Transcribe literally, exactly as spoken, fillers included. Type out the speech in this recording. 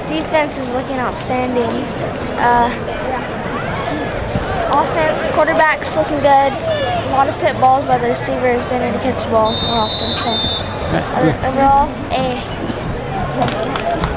Defense is looking outstanding. Uh, offense, quarterback's looking good. A lot of pit balls by the receivers. They need to catch the ball more often. So, overall, A.